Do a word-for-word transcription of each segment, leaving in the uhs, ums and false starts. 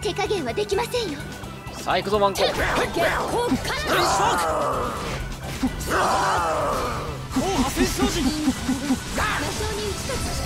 手加減はできませんよ。 さあ行くぞマンコ。 結構から後破戦精進。 魔性に打ち立つ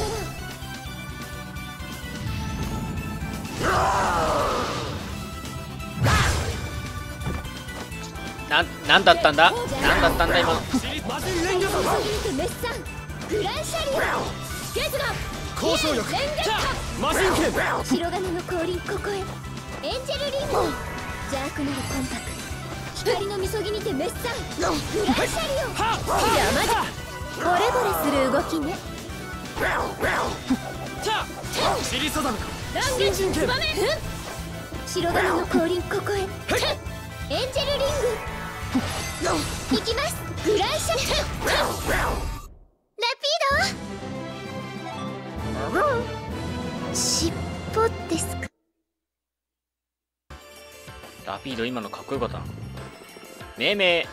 なん、なんだったんだなんだったんだ今の。 魔人連魚力メッサングランシャリオスケートガン交渉力。魔人剣。 白金の降臨ここへエンジェルリング邪悪なるコンタク光のみそぎにてメッサングランシャリオ邪魔だボレボレする動きね。 チリサダムランゲツバメ白金の降臨ここへエンジェルリング行きますグランシャリオラピード尻尾ですか。 ラピード今のかっこよかったな。命名。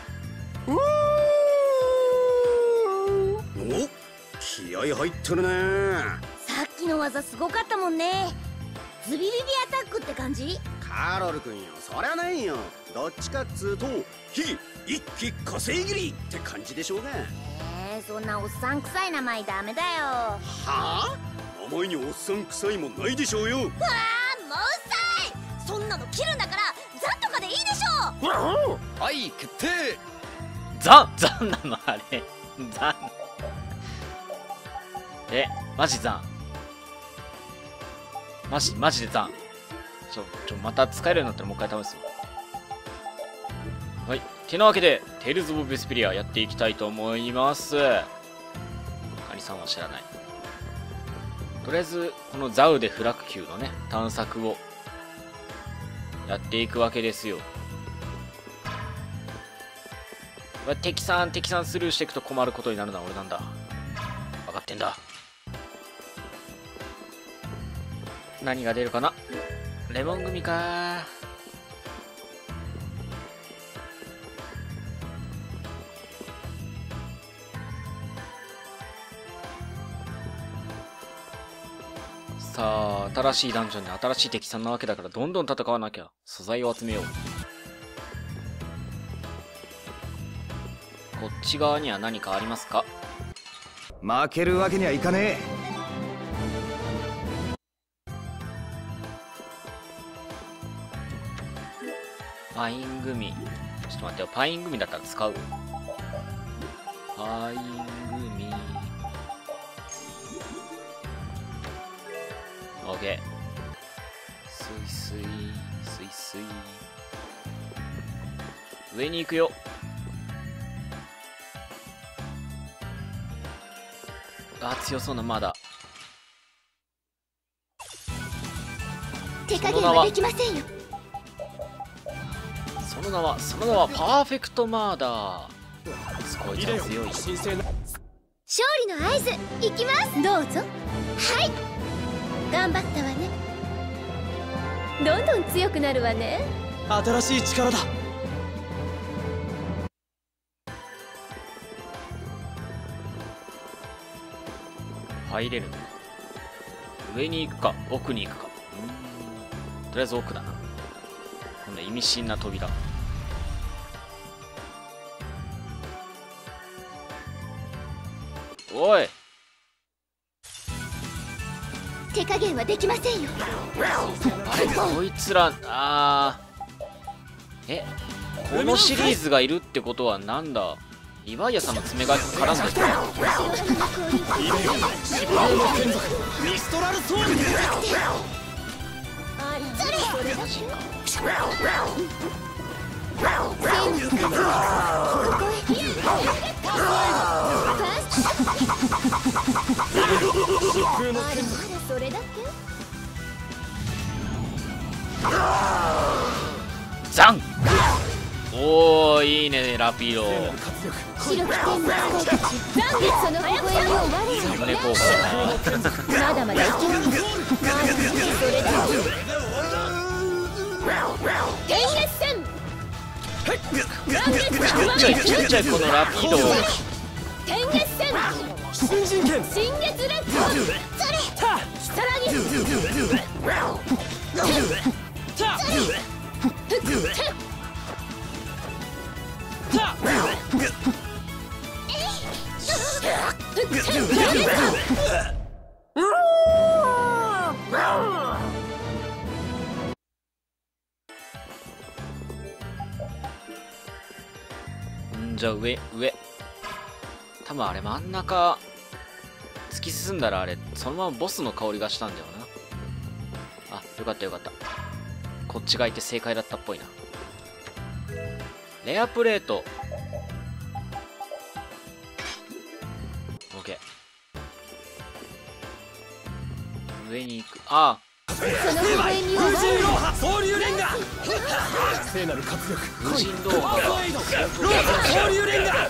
お、気合入ってるね。 さっきの技すごかったもんね。ズビビビアタックって感じ。 カロル君よ、そりゃないよ。どっちかっつうと火一気稼ぎりって感じでしょうが。 えー、そんなおっさん臭い名前ダメだよ。 はあ、名前におっさん臭いもないでしょうよ。 わあ、もううっさい。そんなの切るんだからザンとかでいいでしょ。 はい決定。 ザンザンなのあれザン。え、マジザン。マジマジでザン。ちょちょまた使えるようになったらもう一回試すよ。はい、てなわけでテイルズ・オブ・ベスペリアやっていきたいと思います。カニさんは知らない。とりあえずこのザウでフラク級のね探索をやっていくわけですよ。敵さん敵さんスルーしていくと困ることになるのは俺なんだ。分かってんだ。何が出るかな。レモン組か。さあ新しいダンジョンで新しい敵さんなわけだからどんどん戦わなきゃ。素材を集めよう。こっち側には何かありますか。 負けるわけにはいかねえ。 パイングミ。ちょっと待ってよ。パイングミだったら使う。パイングミ。オッケー。スイスイ、スイスイ。上に行くよ。あ、強そうな、まだ。 手加減はできませんよ。 その名は、その名はパーフェクトマーダー。こいつは強い。 勝利の合図いきます。どうぞ。はい、頑張ったわね。どんどん強くなるわね。 新しい力だ。 入れるのか。上に行くか奥に行くか。うーん、とりあえず奥だな。こんな意味深な扉。おい、 手加減はできませんよ。 あれこいつら。あー、え、このシリーズがいるってことはなんだ。リヴァイアさんの爪が絡んでる。 ミストラルソール。 マジか。 それだけ。 ザン。おー、いいねラピード。 白く天の使いたち、残月その微笑みを我サムネ効果だな。 まだまだいける。まだそれだけ。天月戦。 ちょいちょいちょいちょいこのラピードを。 天月戦。 新人剣。 新月レッド。それ。さらに。 んじゃあ上上多分あれ真ん中突き進んだらあれそのままボスの香りがしたんだよな。あ、よかったよかった。こっちがいて正解だったっぽいな。レアプレート OK。 上に行く。ああ、 その微笑みは風神ローハ総流連が聖なる活力風神動画がローハ総流連が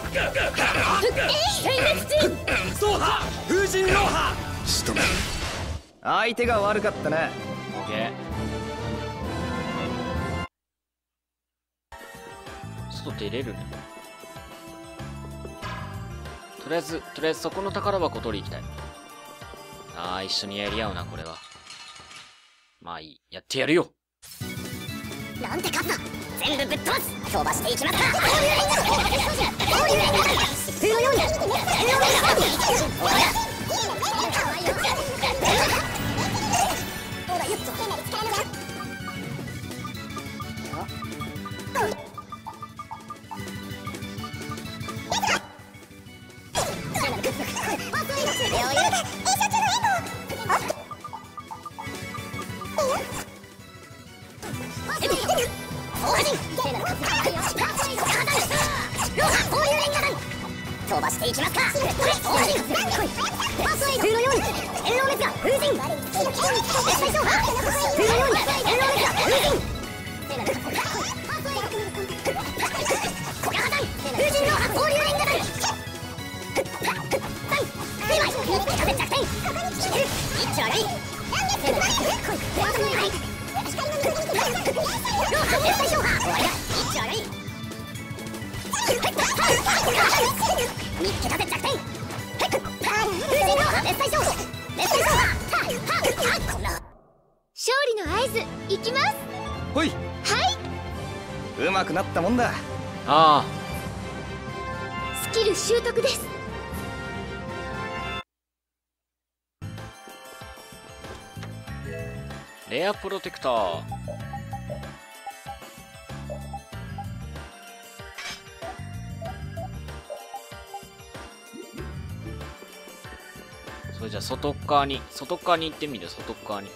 そうは風神ローハ仕留め相手が悪かったな。 OK。 外出れるね。とりあえずとりあえずそこの宝箱取り行きたい。ああ、一緒にやり合うなこれは。まあいい、やってやるよ。 なんて勝った全部ぶっ飛ばす飛ばしていきますか。こういうレンガこういうレンガ疾風のように天皇レンガほらほらゆっと飛ばしていきますか。風のように天狼滅が風神最小波風のように天狼滅が風神小川弾風神の波放流連ガ弾風弱点一丁上がりローハ絶対小波終わりだ一丁上がり見つけたぜ弱点風神ローハ絶対小波絶対小波こんな勝利の合図いきます。 ほいはい、 うまくなったもんだ。 ああ、 スキル習得です。 レアプロテクター。それじゃあ外側に外側に行ってみる。外側に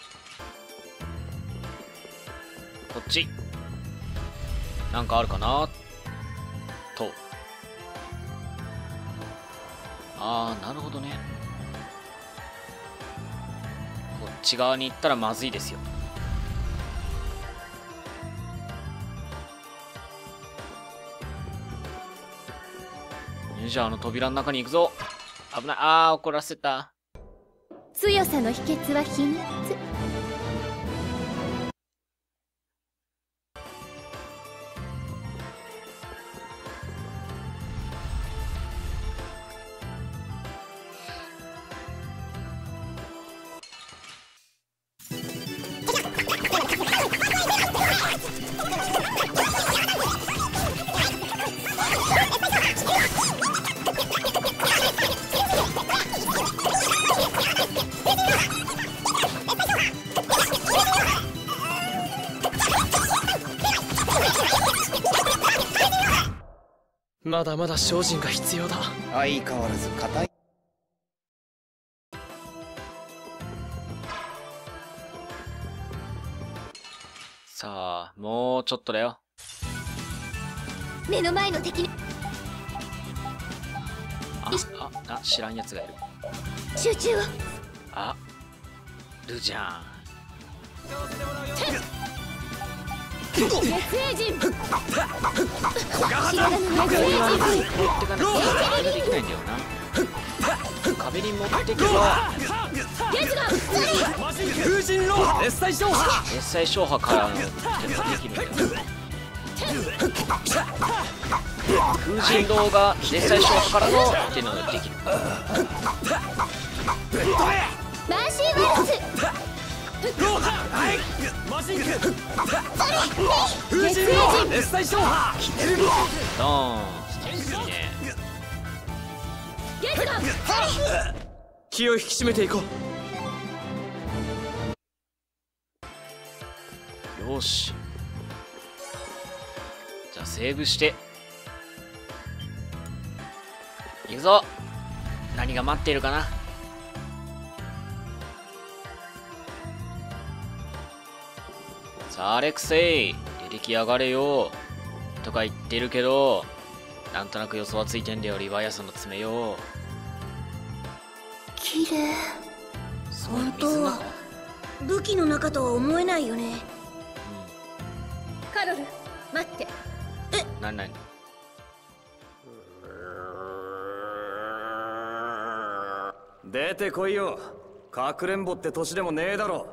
こっちなんかあるかなと。ああ、なるほどね。こっち側に行ったらまずいですよ。じゃああの扉の中に行くぞ。危ない。ああ、怒らせた。 強さの秘訣は秘密。 まだまだ精進が必要だ。相変わらず硬い。 さあ、もうちょっとだよ。 目の前の敵にあ、あ、あ、知らんやつがいる。 集中を。 あ、るじゃん。 熱エ陣知らぬ熱エ陣持ってかなきゃできないんだよな。壁に持ってけばゲズが風神ローハ絶対消波絶対消波からのってのができるんだよ。風神動が絶対消波からのっていうのができる。 マーシーワルツローハはいマ風神の熱帯消波ひねるドーン。いいね。 ゲットだ。 気を引き締めていこう。 よし。じゃあセーブして行くぞ。何が待っているかな。さあアレクセイ出てきやがれよとか言ってるけど、なんとなく予想はついてんだよ。リヴァイアスの爪よ。 綺麗。 すごい本当水が。 は武器の中とは思えないよね。 カロル待って。 なになに。 出てこいよ。かくれんぼって年でもねえだろ。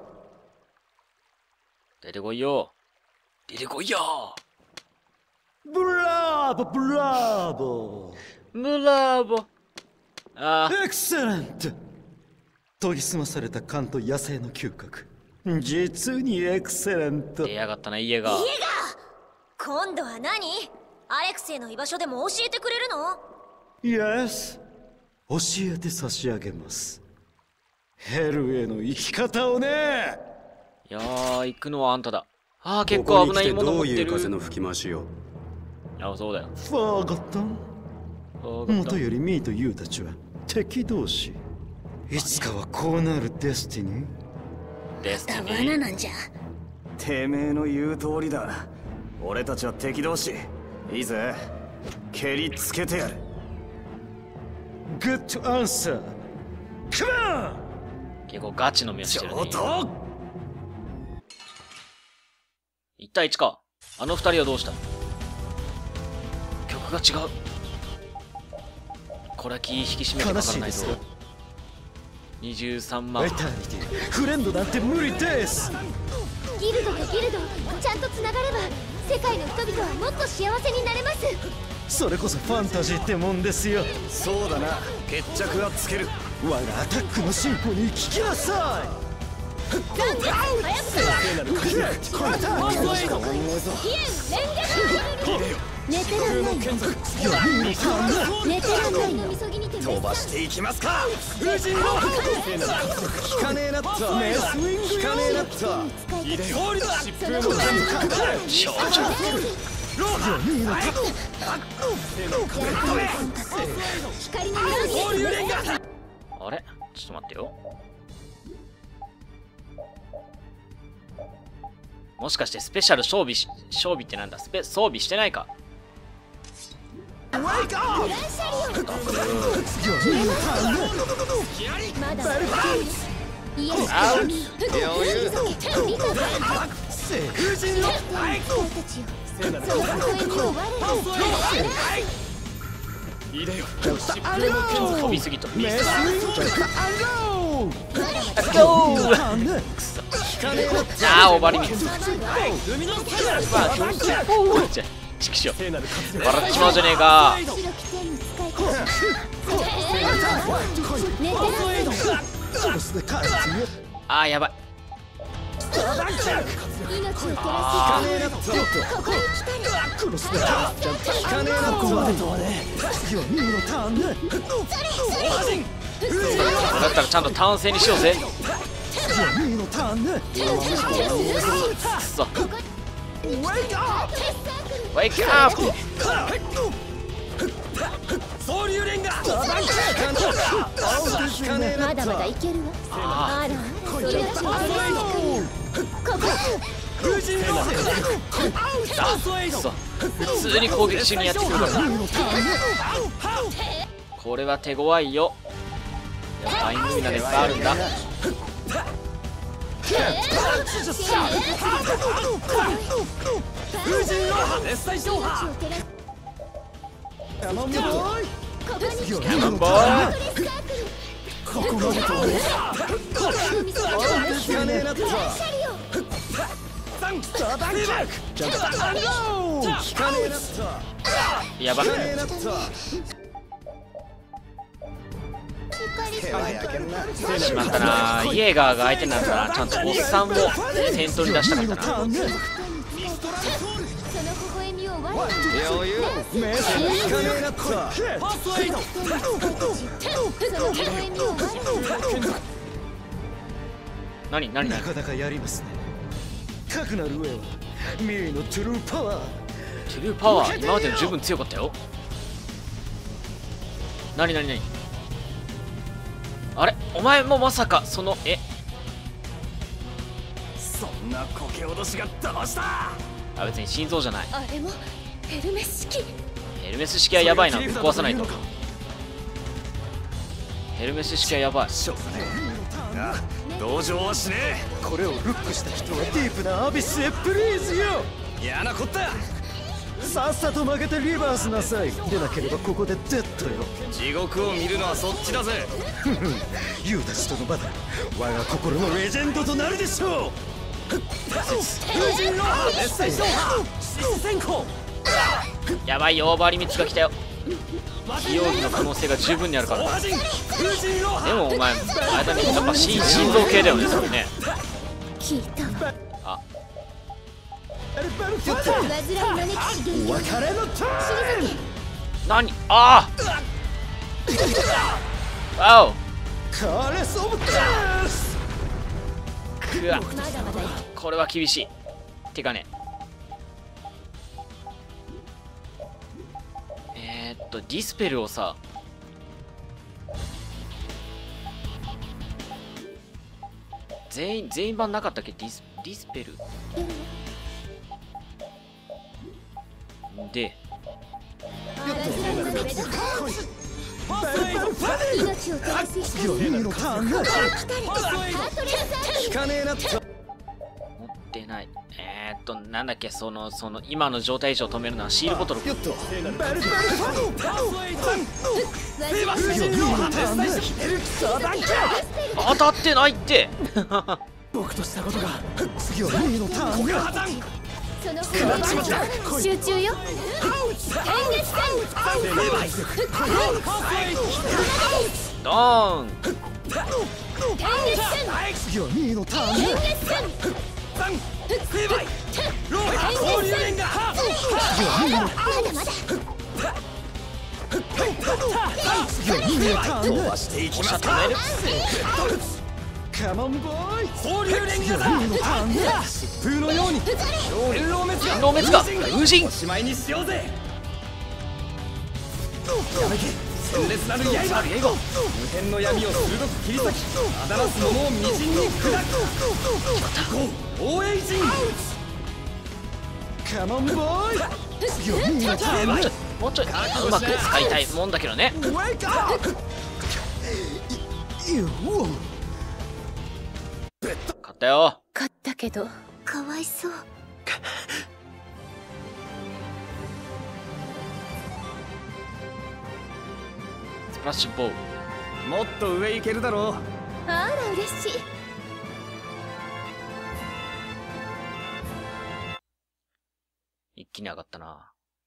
出てこいよ。出てこいよ。 ブラーボブラーボブラーボ。ああエクセレント。研ぎ澄まされた勘と野生の嗅覚、実にエクセレント。 出やがったな家が。 家が今度は何？アレクセイの居場所でも教えてくれるの？ Yes、 教えて差し上げます。ヘルへの生き方をね。 いやー行くのはあんただ。ああ結構危ないもの持ってる。 どういう風の吹き回しよ。 ああそうだよ。 フォーゴットン。元よりミーとユウたちは敵同士。いつかはこうなるデスティニー。 デスティニ罠ー。 なんじゃ。 てめえの言う通りだ。俺たちは敵同士。いいぜ。蹴りつけてやる。 Good answer. Come on。 結構ガチの目をしてるね。 上等。 いち対いちか。あの二人はどうした？曲が違う。これは気引き締めてかからないと。にじゅうさんまん。 エターニティフレンドなんて無理です。 ギルドとギルドちゃんとつながれば世界の人々はもっと幸せになれます。 それこそファンタジーってもんですよ。 そうだな。決着はつける。 我がアタックのシンフォニー聞きなさい。 寝てらんないよ。寝てらんないの。 飛ばしていきますか。風神の効かねえなった。メスウィング効かねえなった。いでよ。疾風の少女。 光のようにあれちょっと待ってよ。もしかしてスペシャル装備し装備ってなんだ。スペ装備してないか。 グランシャリオまだイエスアウト。 リカが風神の僕たちよその声にも我らいいでよ。 飛びすぎとビースト。ああオーバーリミット。じゃちくしょ笑っちまうじゃねえか。 白き天に使い方寝てらんないの。 ああやばい。 命を照らすあここに来たりだったらちゃんと単性にしようぜ。くそウェイクアップ。 総流連がまだまだいけるわ。あらそれがちょうどここ風神のくそ普通に攻撃中にやってくるからな。これは手強いよ。いやファインルミナでいっぱいあるんだ。 風神の熱帯消波。 ここに来たりキャノンボール。 ここまでとはね。 効かねえなった。 やばい。 光さしまったな。イエーガーが相手なんだな。ちゃんとおっさんを先頭に出したかったな。 その微笑みを我々に余裕メス聞かねえなったその微笑みを我々に何何何なかなかやりますね。かくなる上はミーのトゥルーパワー。 トゥルーパワー今までの十分強かったよ。何何何あれお前もまさかそのえそんなこけおどしがどうした。 あ別に心臓じゃない。 あれもヘルメス式。 ヘルメス式はやばいな。ぶっ壊さないと。ヘルメス式はやばい。 しょうがねえ。ああ同情はしねこれをルックした人はディープなアビスへプリーズよ。 え。嫌なこったさっさと負けてリバースなさい。でなければここでデッドよ。 地獄を見るのはそっちだぜ。 ユーたちとのバトル、我が心のレジェンドとなるでしょう。 風神ロハ熱戦勝破獅子先行。 やばいよ。オーバーリミッツが来たよ。非容疑の可能性が十分にあるから。 風神ロハでもお前あれだね。やっぱ心心臓系だよねそれね。 聞いたわ。 あ煩い招きし原因を別れのターン。 退け。 何ああわおカーレスオブダース。 くわまだまだこれは厳しい。てかねえー、っとディスペルをさ全員全員版なかったっけ。ディスディスペルで命を照らす光をミーのターンよ。 ハートレーザー聞かねえなった持ってない。えー、っとなんだっけそのその今の状態以上止めるのはシールボトル。 よっとバルバル風神ロハ熱戦当たってないって僕としたことが次はミーのターンよ。 破綻その方面集中よ。変月戦ドーン。 変月戦次はミーのターンよ。 変月戦ロハ交流連がまだまだ次はミーのターンよ。 飛ばしていきますか。 止める。 カモンボーイ。 交流連がだミーのターンよ。 疾風のように天狼滅が天狼滅が風神おしまいにしようぜ。やめて鮮烈なる刃無辺の闇を鋭く切り裂きあだらす者をみじんに砕く。ゴー応援陣カモンボーイ。次はミーのターンよ。 もうちょいうまく使いたいもんだけどね。 You 勝ったよ。 勝ったけどかわいそう。 スプラッシュボウ。 もっと上行けるだろう。 あら嬉しい。 一気に上がったな。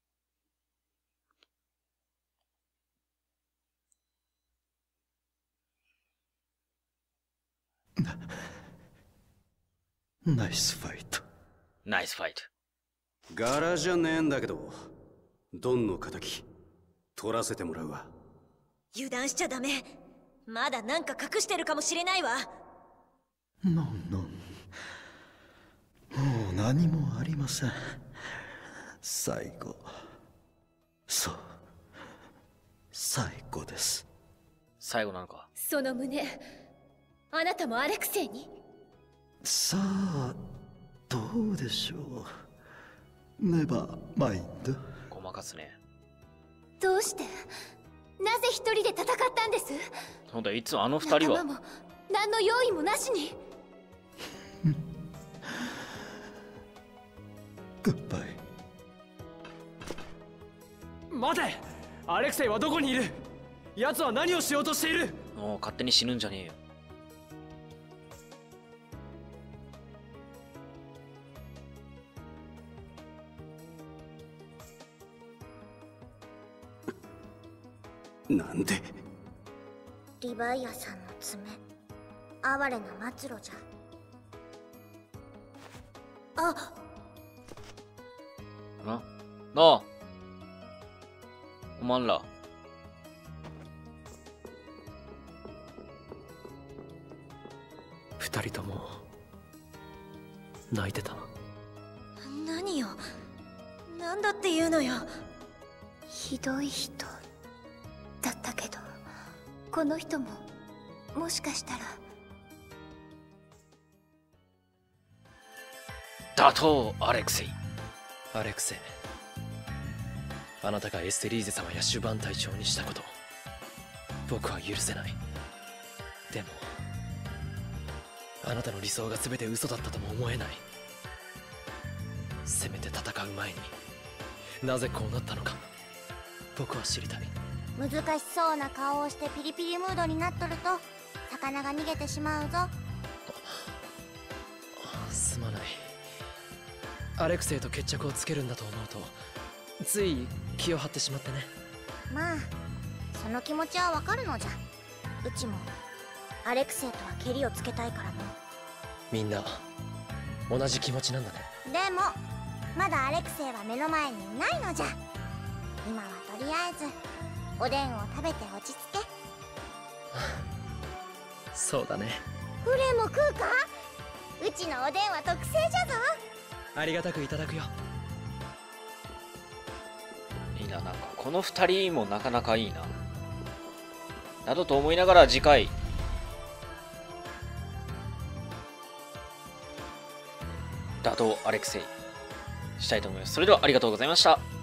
ナイスファイト。 ナイスファイト。 柄じゃねえんだけどドンの敵取らせてもらうわ。 油断しちゃダメ。まだなんか隠してるかもしれないわ。 ノンノン。もう何もありません。最後。そう。最後です。 最後なのか。 その胸あなたもアレクセイに。 さあ、どうでしょう。ネバーマインド。 ごまかすね。 どうしてなぜ一人で戦ったんです。 ほんといつもあの二人は仲間も何の用意もなしに。 グッバイ。 待てアレクセイはどこにいる。奴は何をしようとしている。 もう勝手に死ぬんじゃねえよ。 なんでデリヴァイアさんの爪、哀れな末路じゃ。あ、 ななあ、おまんら二人とも泣いてた。 何よ、なんだっていうのよ。 ひどい人だったけど、この人ももしかしたら。 打倒アレクセイ。 アレクセイ、あなたがエステリーゼ様やシュバン隊長にしたこと、僕は許せない。でもあなたの理想が全て嘘だったとも思えない。せめて戦う前になぜこうなったのか僕は知りたい。 難しそうな顔をしてピリピリムードになっとると魚が逃げてしまうぞ。 すまない。アレクセイと決着をつけるんだと思うとつい気を張ってしまってね。 まあその気持ちはわかるのじゃ。うちもアレクセイとはケリをつけたいからの。 みんな同じ気持ちなんだね。 でもまだアレクセイは目の前にいないのじゃ。今はとりあえずおでんを食べて落ち着け。 そうだね。 フレも食うか。うちのおでんは特製じゃぞ。 ありがたくいただくよ。 いいな、なんかこの二人もなかなかいいななどと思いながら、次回打倒アレクセイしたいと思います。それではありがとうございました。